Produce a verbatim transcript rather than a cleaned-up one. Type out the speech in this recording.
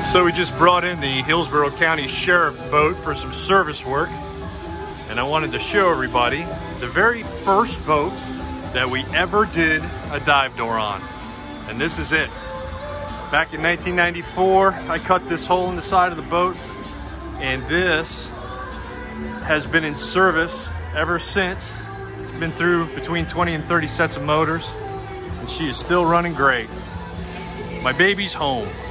So we just brought in the Hillsborough County Sheriff boat for some service work, and I wanted to show everybody the very first boat that we ever did a dive door on, and this is it. Back in nineteen ninety-four, I cut this hole in the side of the boat, and this has been in service ever since. It's been through between twenty and thirty sets of motors, and she is still running great. My baby's home.